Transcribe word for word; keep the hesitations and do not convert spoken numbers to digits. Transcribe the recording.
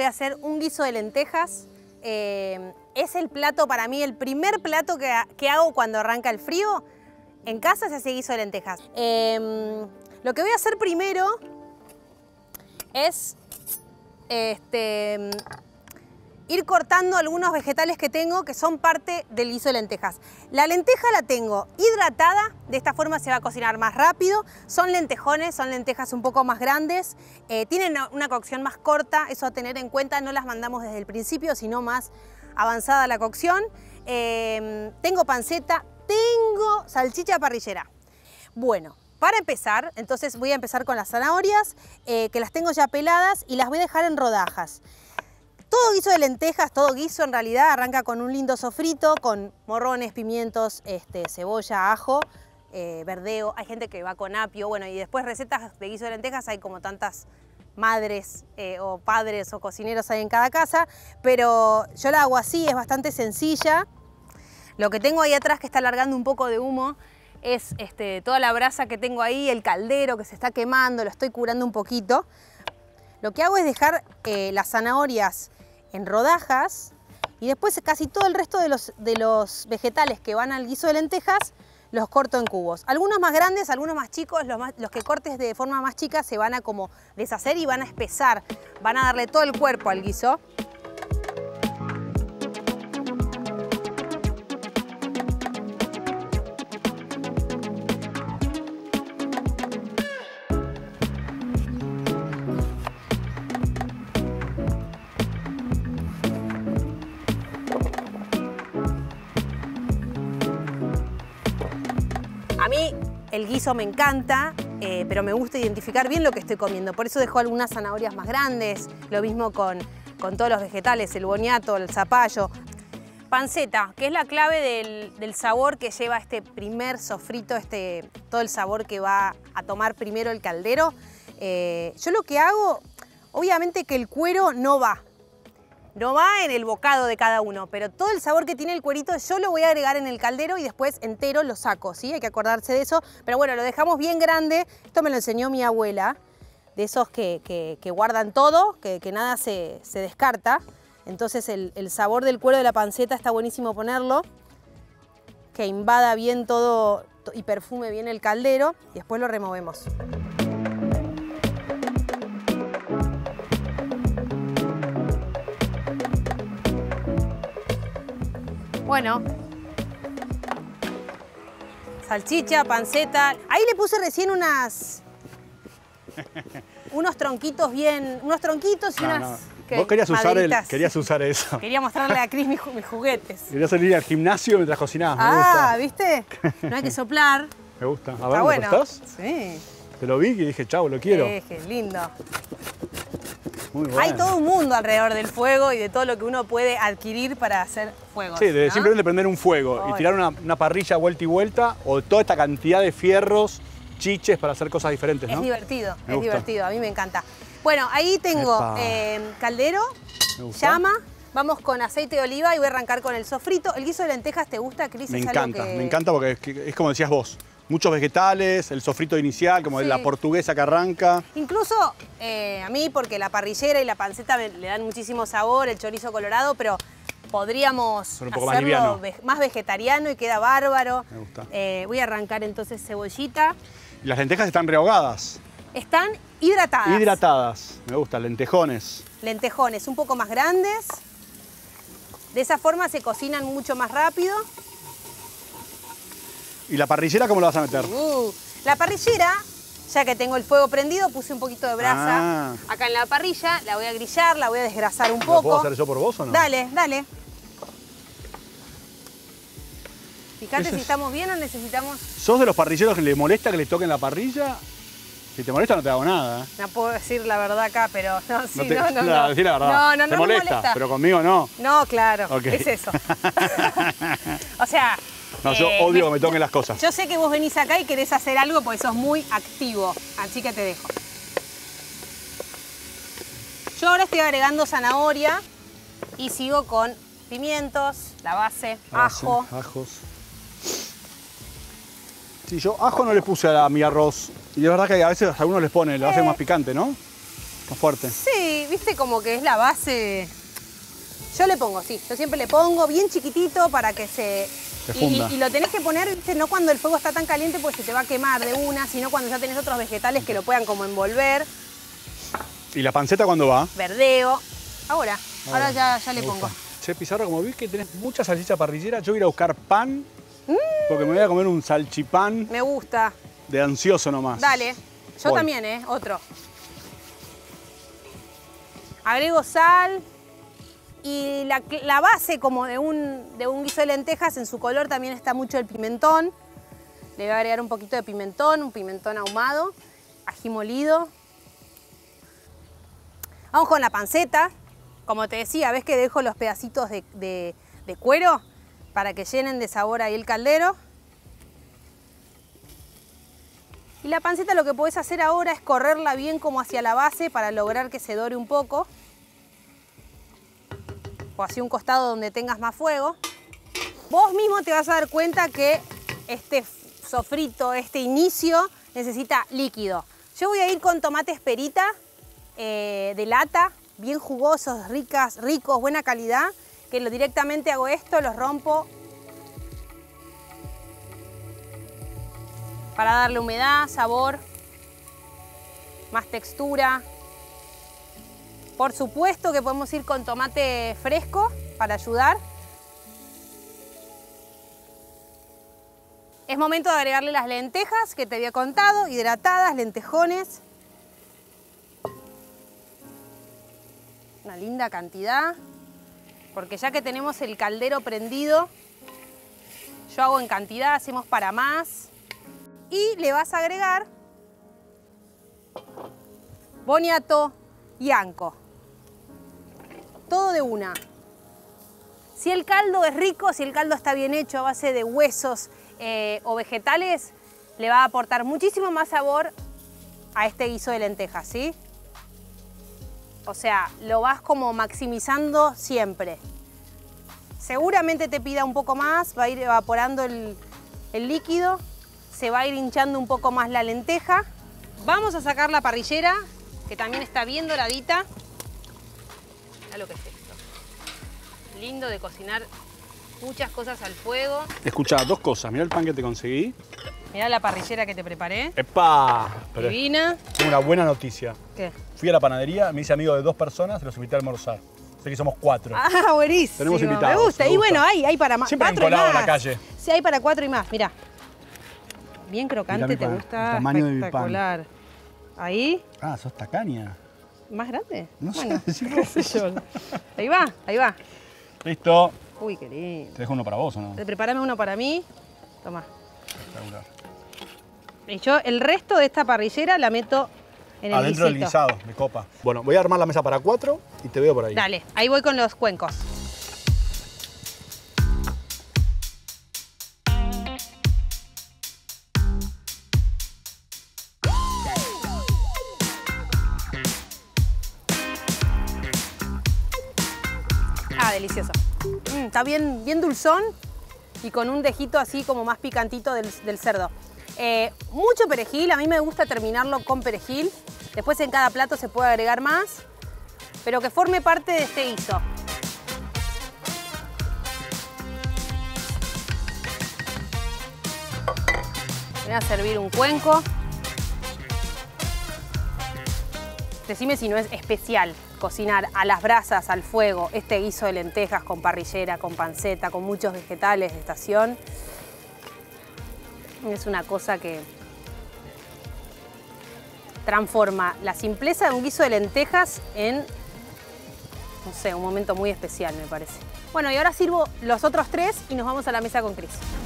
a hacer un guiso de lentejas. Eh, es el plato para mí, el primer plato que, que hago cuando arranca el frío. En casa se hace guiso de lentejas. Eh, lo que voy a hacer primero es este, ir cortando algunos vegetales que tengo que son parte del guiso de lentejas. La lenteja la tengo hidratada, de esta forma se va a cocinar más rápido. Son lentejones, son lentejas un poco más grandes, eh, tienen una cocción más corta, eso a tener en cuenta, no las mandamos desde el principio, sino más avanzada la cocción. Eh, tengo panceta, tengo salchicha parrillera. Bueno, para empezar, entonces voy a empezar con las zanahorias, eh, que las tengo ya peladas y las voy a dejar en rodajas. Todo guiso de lentejas, todo guiso en realidad arranca con un lindo sofrito, con morrones, pimientos, este, cebolla, ajo, eh, verdeo. Hay gente que va con apio, bueno, y después recetas de guiso de lentejas hay como tantas madres eh, o padres o cocineros hay en cada casa, pero yo la hago así, es bastante sencilla. Lo que tengo ahí atrás que está largando un poco de humo es este, toda la brasa que tengo ahí, el caldero que se está quemando, lo estoy curando un poquito. Lo que hago es dejar eh, las zanahorias en rodajas y después casi todo el resto de los, de los vegetales que van al guiso de lentejas los corto en cubos. Algunos más grandes, algunos más chicos, los, más, los que cortes de forma más chica se van a como deshacer y van a espesar, van a darle todo el cuerpo al guiso. A mí el guiso me encanta, eh, pero me gusta identificar bien lo que estoy comiendo. Por eso dejo algunas zanahorias más grandes, lo mismo con, con todos los vegetales, el boniato, el zapallo. Panceta, que es la clave del, del sabor que lleva este primer sofrito, este, todo el sabor que va a tomar primero el caldero. Eh, yo lo que hago, obviamente que el cuero no va. No va en el bocado de cada uno, pero todo el sabor que tiene el cuerito yo lo voy a agregar en el caldero y después entero lo saco, ¿sí? Hay que acordarse de eso. Pero bueno, lo dejamos bien grande. Esto me lo enseñó mi abuela, de esos que, que, que guardan todo, que, que nada se, se descarta. Entonces el, el sabor del cuero de la panceta está buenísimo ponerlo, que invada bien todo y perfume bien el caldero y después lo removemos. Bueno, salchicha, panceta. Ahí le puse recién unas, unos tronquitos bien, unos tronquitos y no, unas... No. ¿Qué? Vos querías usar, el, querías usar eso. Quería mostrarle a Cris mis, mis juguetes. Querías salir al gimnasio mientras cocinabas, me ah, gusta. ¿viste? No hay que soplar. Me gusta. A Está ver, bueno. ¿lo estás? Sí. Te lo vi y dije, chau, lo quiero. Eh, qué lindo. Muy bueno. Hay todo un mundo alrededor del fuego y de todo lo que uno puede adquirir para hacer fuegos. Sí, de ¿no? simplemente prender un fuego Ay. y tirar una, una parrilla vuelta y vuelta o toda esta cantidad de fierros, chiches para hacer cosas diferentes, ¿no? Es divertido, Me es gusta. divertido, a mí me encanta. Bueno, ahí tengo eh, caldero, llama, vamos con aceite de oliva y voy a arrancar con el sofrito. ¿El guiso de lentejas te gusta, Cris? Me es encanta, algo que... me encanta porque es, que, es como decías vos, muchos vegetales, el sofrito inicial, como Sí. la portuguesa que arranca. Incluso eh, a mí, porque la parrillera y la panceta me, le dan muchísimo sabor, el chorizo colorado, pero podríamos un poco más hacerlo liviano. ve más vegetariano y queda bárbaro. Me gusta. Eh, voy a arrancar entonces cebollita. Y las lentejas están rehogadas, Están hidratadas. hidratadas. Me gusta, lentejones. Lentejones un poco más grandes. De esa forma se cocinan mucho más rápido. ¿Y la parrillera cómo la vas a meter? Uh, la parrillera, ya que tengo el fuego prendido, puse un poquito de brasa Ah. acá en la parrilla. La voy a grillar, la voy a desgrasar un ¿Lo poco. puedo hacer yo por vos o no? Dale, dale. Fíjate Eso si es- estamos bien o necesitamos... ¿Sos de los parrilleros que le molesta que le toquen la parrilla? Si te molesta no te hago nada. ¿eh? No puedo decir la verdad acá, pero no, sí, No te- no, no, la- no. decí la verdad. No, no, te no molesta, me molesta. pero conmigo no. No, claro, Ok. es eso. O sea... No, yo eh, odio que me toquen las cosas. Yo sé que vos venís acá y querés hacer algo porque sos muy activo, así que te dejo. Yo ahora estoy agregando zanahoria y sigo con pimientos, la base, ajo. Ah, sí, ajos. Sí, yo ajo no le puse a, la- a mi arroz. Y es verdad que a veces a algunos les pone, lo hace Eh. más picante, ¿no? Está fuerte. Sí, viste como que es la base. Yo le pongo, sí. Yo siempre le pongo bien chiquitito para que se... Se y, funda. y, y lo tenés que poner, viste, no cuando el fuego está tan caliente porque se te va a quemar de una, sino cuando ya tenés otros vegetales que lo puedan como envolver. ¿Y la panceta cuándo va? Verdeo. Ahora, ahora, Ahora, ya, ya le me pongo. gusta. Che, Pizarro, como vi que tenés mucha salchicha parrillera, yo voy a ir a buscar pan, mm. porque me voy a comer un salchipán Me gusta. de ansioso nomás. Dale. Yo Voy. también, ¿eh? Otro. Agrego sal. Y la, la base como de un, de un guiso de lentejas, en su color también está mucho el pimentón. Le voy a agregar un poquito de pimentón, un pimentón ahumado, ají molido. Vamos con la panceta. Como te decía, ves que dejo los pedacitos de, de, de cuero para que llenen de sabor ahí el caldero. Y la panceta lo que podés hacer ahora es correrla bien como hacia la base para lograr que se dore un poco. O hacia un costado donde tengas más fuego. Vos mismo te vas a dar cuenta que este sofrito, este inicio, necesita líquido. Yo voy a ir con tomates perita eh, de lata, bien jugosos, ricas, ricos, buena calidad, que lo, directamente hago esto, los rompo para darle humedad, sabor, más textura. Por supuesto que podemos ir con tomate fresco para ayudar. Es momento de agregarle las lentejas que te había contado, hidratadas, lentejones. Una linda cantidad, porque ya que tenemos el caldero prendido, yo hago en cantidad, hacemos para más. Y le vas a agregar boniato y anco. Todo de una. Si el caldo es rico, si el caldo está bien hecho a base de huesos eh, o vegetales, le va a aportar muchísimo más sabor a este guiso de lentejas, ¿sí? O sea, lo vas como maximizando siempre. Seguramente te pida un poco más, va a ir evaporando el, el líquido, se va a ir hinchando un poco más la lenteja. Vamos a sacar la parrillera, que también está bien doradita. Mirá lo que es esto. Lindo de cocinar muchas cosas al fuego. Escuchá, dos cosas. Mirá el pan que te conseguí. Mirá la parrillera que te preparé. ¡Epa! Pero Divina. tengo una buena noticia. ¿Qué? Fui a la panadería, me hice amigo de dos personas, los invité a almorzar. Sé que somos cuatro. Ah, buenísimo. Tenemos invitados, Me gusta. me y gusta. bueno, hay, hay para más. Siempre hay un cuatro y colado en la más. calle. Sí, hay para cuatro y más. Mirá. Bien crocante, Mirá mi te pan, gusta. el tamaño de mi pan. Espectacular. Ahí. Ah, sos tacaña. ¿Más grande? No sé, Bueno, decí qué vos. sé yo. Ahí va, ahí va. Listo. Uy, qué lindo. ¿Te dejo uno para vos o no? Prepárame uno para mí. Toma. Espectacular. Y yo el resto de esta parrillera la meto en el Adentro del guisito. guisado, de copa. Bueno, voy a armar la mesa para cuatro y te veo por ahí. Dale, ahí voy con los cuencos. Ah, delicioso. Mm, está bien, bien dulzón y con un dejito así como más picantito del, del cerdo. Eh, mucho perejil, a mí me gusta terminarlo con perejil. Después en cada plato se puede agregar más, pero que forme parte de este guiso. Voy a servir un cuenco. Decime si no es especial cocinar a las brasas, al fuego, este guiso de lentejas con parrillera, con panceta, con muchos vegetales de estación. Es una cosa que transforma la simpleza de un guiso de lentejas en, no sé, un momento muy especial, me parece. Bueno, y ahora sirvo los otros tres y nos vamos a la mesa con Cris.